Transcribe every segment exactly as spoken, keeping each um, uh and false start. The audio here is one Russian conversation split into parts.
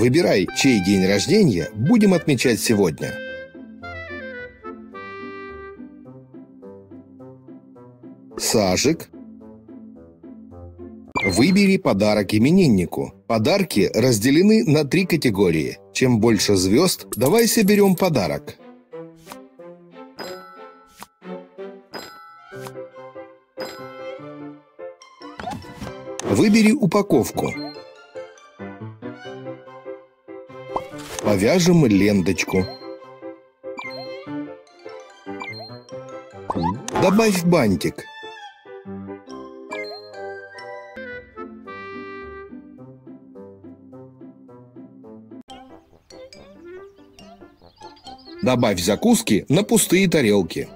Выбирай, чей день рождения будем отмечать сегодня. Сажик. Выбери подарок имениннику. Подарки разделены на три категории. Чем больше звезд, давай соберем подарок. Выбери упаковку. Повяжем ленточку. Добавь бантик. Добавь закуски на пустые тарелки.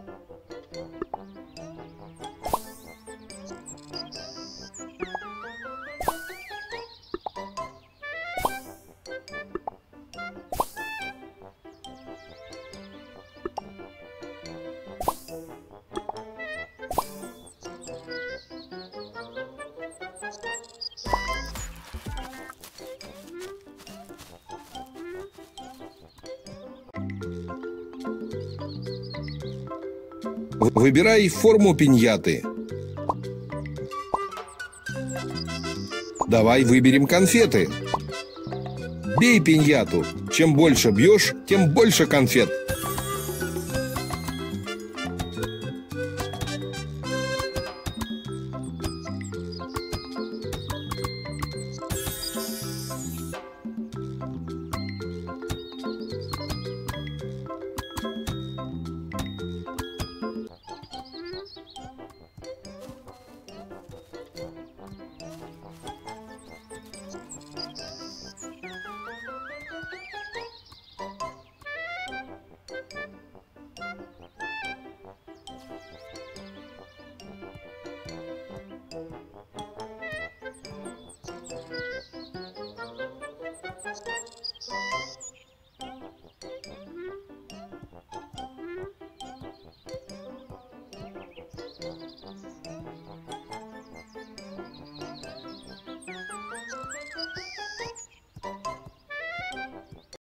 Выбирай форму пиньяты. Давай выберем конфеты. Бей пиньяту. Чем больше бьешь, тем больше конфет.